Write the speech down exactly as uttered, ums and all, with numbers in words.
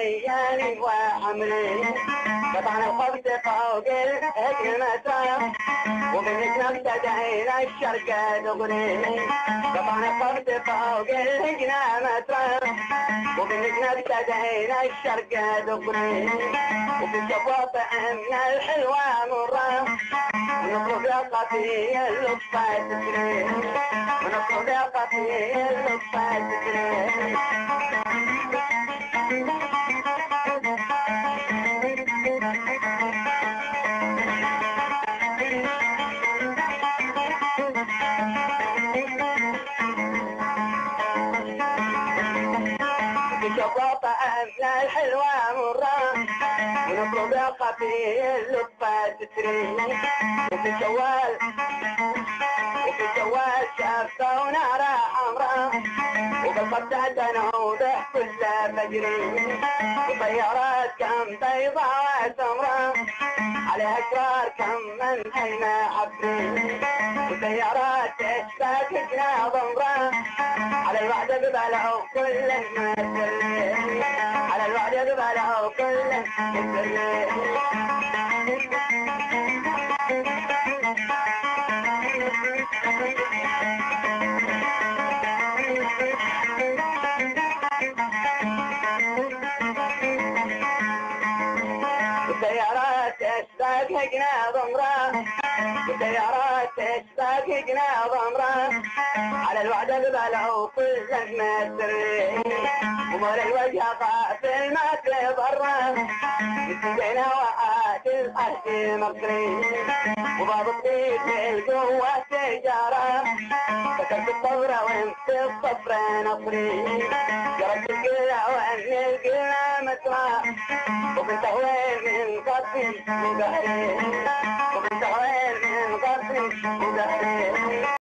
عياني وحملي قطعنا الخبز فوق الهجن مترا ومنك نبتدعينا الشرق دغري قطعنا الخبز فوق الهجن مترا ومنك نبتدعينا الشرق دغري وفي الشفاط عنا الحلوة مرة ونطلب يقطي اللطفة تسري ونطلب يقطي اللطفة تسري شفاطة أمنا الحلوة مرة ونطلب يقطي اللطفة تسري وفي الجوال وفي الجوال شافة ونارة حمراء وبالقبض عدنا وضح كل فجري وطيارات كم بيضاء وسمراء عليها أشرار كم من هينا عبري وسيارات تشبك جنا ضمراء على الوعد قبلوا كل ما تسري على الوعد قبلوا كل ما تسري وسيارات تشبك جنا ضمراء وسيارات تشبك جنا ضمراء على الوعد قبلوا كل ما تسري ومر الوجه طاف الماكل برا مسكينا وقات الأرض مصري وباب الطيب القوة تجارة كتبت الصبرة وانت الصبرة نصري جربت القلع وان القلع مترا وبنت هوين من قصي وقهري وبنت هوين من قصي وقهري